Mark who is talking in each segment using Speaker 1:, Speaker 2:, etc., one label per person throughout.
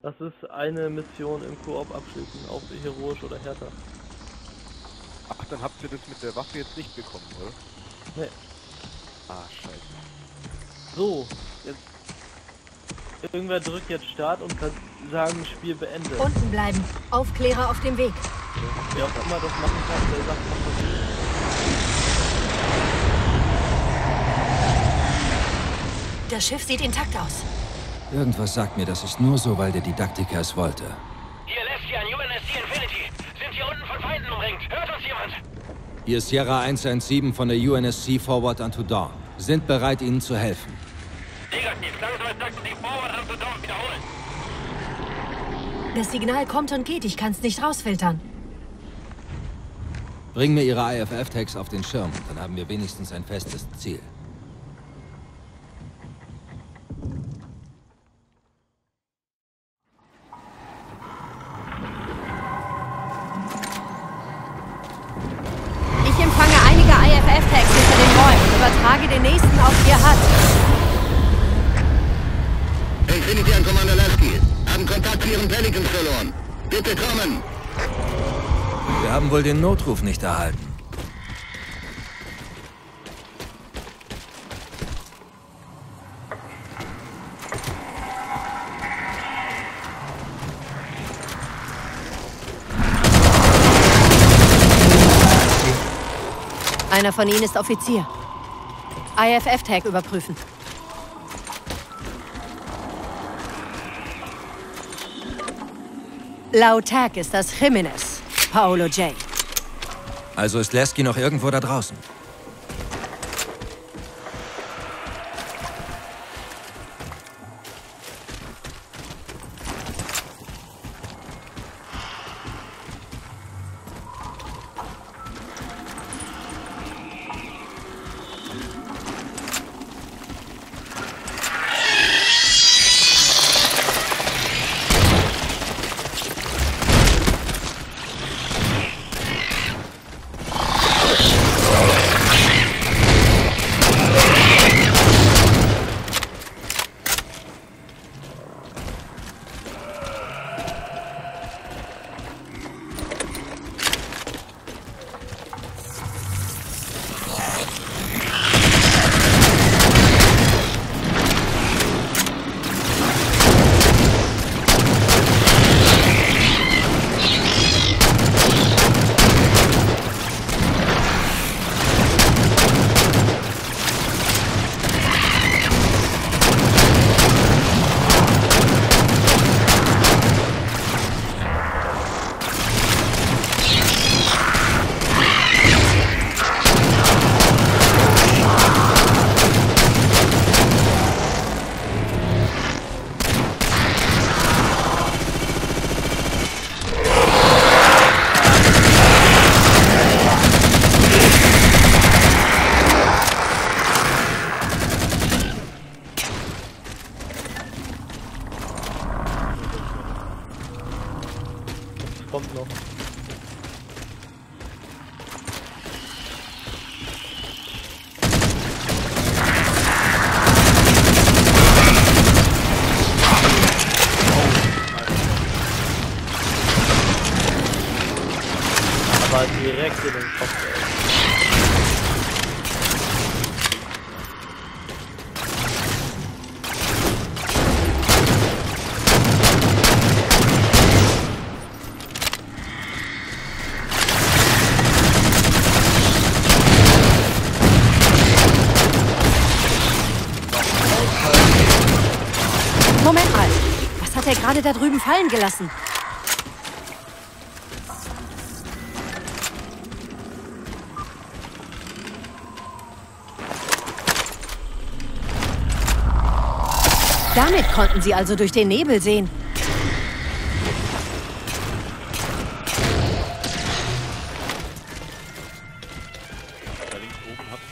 Speaker 1: Das ist eine Mission im Koop abschließen, auf heroisch oder härter.
Speaker 2: Ach, dann habt ihr das mit der Waffe jetzt nicht bekommen, oder?
Speaker 1: Nee.
Speaker 2: Ah, scheiße.
Speaker 1: So, jetzt. Irgendwer drückt jetzt Start und kann sagen, Spiel beendet.
Speaker 3: Unten bleiben. Aufklärer auf dem Weg.
Speaker 1: Wer auch immer das machen kann, der sagt, macht das nicht.
Speaker 3: Das Schiff sieht intakt aus.
Speaker 4: Irgendwas sagt mir, das ist nur so, weil der Didaktiker es wollte.
Speaker 5: Hier Leskian, UNSC Infinity. Sind hier unten von Feinden umringt. Hört uns jemand?
Speaker 4: Hier ist Sierra 117 von der UNSC Forward unto Dawn. Sind bereit, Ihnen zu helfen.
Speaker 5: Negativ. Langsam sagten Sie Forward unto Dawn. Wiederholen.
Speaker 3: Das Signal kommt und geht. Ich kann's nicht rausfiltern.
Speaker 4: Bringen mir Ihre IFF-Tags auf den Schirm, dann haben wir wenigstens ein festes Ziel.
Speaker 3: Ich empfange einige IFF-Tags hinter den Räumen. Übertrage den nächsten auf Ihr HUD.
Speaker 6: Infinity an Commander Lasky. Haben Kontakt zu Ihren Pelicans verloren. Bitte kommen!
Speaker 4: Wir haben wohl den Notruf nicht erhalten.
Speaker 3: Einer von Ihnen ist Offizier. IFF-Tag überprüfen. Laut Tag ist das Jimenez. Paolo J.
Speaker 4: Also ist Lasky noch irgendwo da draußen.
Speaker 1: Kommt noch. Aber direkt in den Kopf.
Speaker 3: Moment mal. Was hat er gerade da drüben fallen gelassen? Damit konnten sie also durch den Nebel sehen.
Speaker 2: Da links oben habt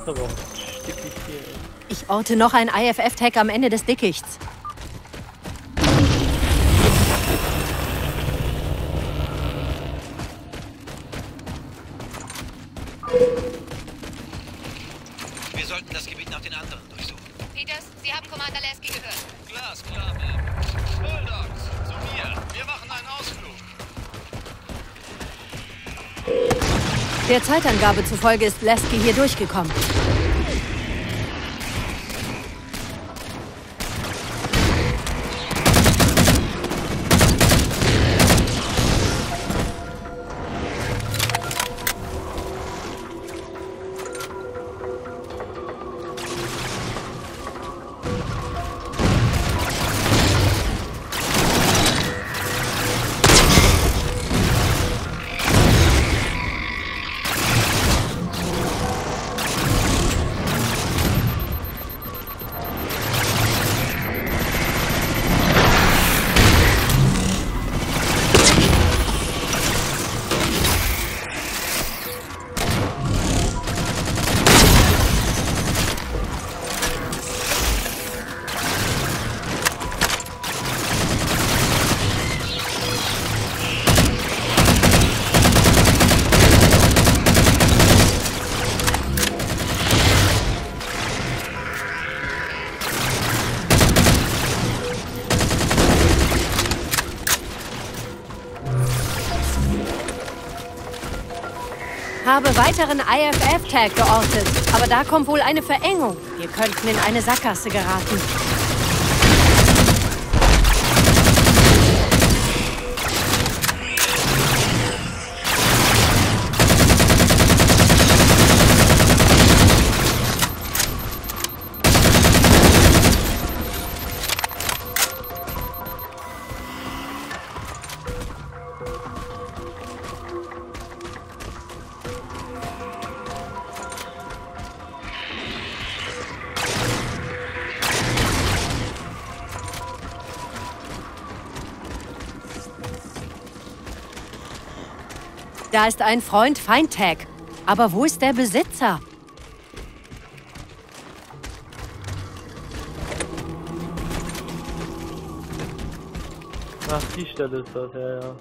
Speaker 1: Aber stickig hier, ey.
Speaker 3: Ich orte noch ein IFF-Tag am Ende des Dickichts.
Speaker 7: Wir sollten das Gebiet nach den anderen durchsuchen.
Speaker 3: Peters, Sie haben Commander Lasky gehört.
Speaker 7: Glasklar, Ma'am. Bulldogs, zu mir. Wir machen einen Ausflug.
Speaker 3: Der Zeitangabe zufolge ist Lasky hier durchgekommen. Habe weiteren IFF-Tag geortet, aber da kommt wohl eine Verengung. Wir könnten in eine Sackgasse geraten. Da ist ein Freund-Feind-Tag. Aber wo ist der Besitzer?
Speaker 1: Ach, die Stelle ist das, ja, ja.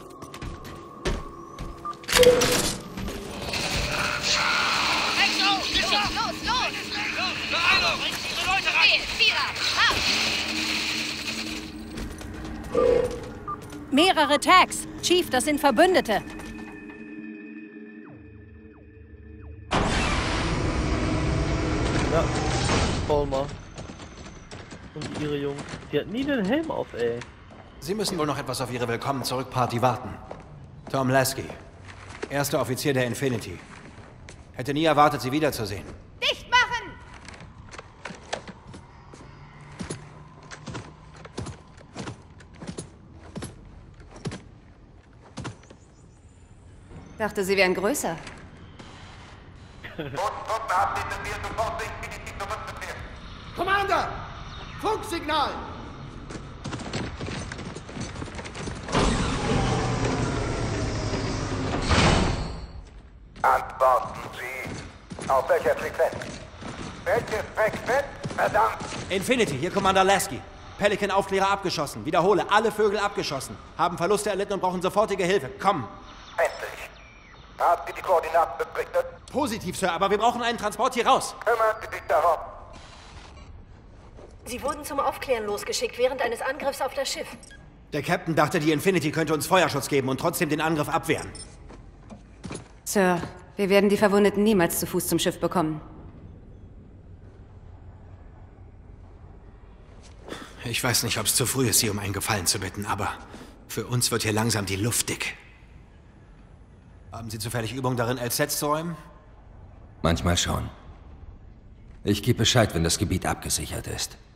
Speaker 3: Mehrere Tags. Chief, das sind Verbündete.
Speaker 1: Ja, Palmer. Und ihre Jungs. Die hat nie den Helm auf, ey.
Speaker 7: Sie müssen wohl noch etwas auf Ihre Willkommen-zurück-Party warten. Tom Lasky, erster Offizier der Infinity. Hätte nie erwartet, Sie wiederzusehen.
Speaker 3: Dicht machen! Dachte, Sie wären größer.
Speaker 8: Commander! Funksignal!
Speaker 6: Antworten Sie. Auf welcher Frequenz? Welche Frequenz? Verdammt!
Speaker 7: Infinity, hier Commander Lasky. Pelican-Aufklärer abgeschossen. Wiederhole, alle Vögel abgeschossen. Haben Verluste erlitten und brauchen sofortige Hilfe. Komm.
Speaker 6: Endlich. Haben Sie die Koordinaten berichtet?
Speaker 7: Positiv, Sir, aber wir brauchen einen Transport hier raus.
Speaker 6: Kümmern Sie sich darum.
Speaker 3: Sie wurden zum Aufklären losgeschickt während eines Angriffs auf das Schiff.
Speaker 7: Der Captain dachte, die Infinity könnte uns Feuerschutz geben und trotzdem den Angriff abwehren.
Speaker 9: Sir, wir werden die Verwundeten niemals zu Fuß zum Schiff bekommen.
Speaker 7: Ich weiß nicht, ob es zu früh ist, Sie um einen Gefallen zu bitten, aber für uns wird hier langsam die Luft dick. Haben Sie zufällig Übung darin, LZs zu räumen?
Speaker 4: Manchmal schon. Ich gebe Bescheid, wenn das Gebiet abgesichert ist.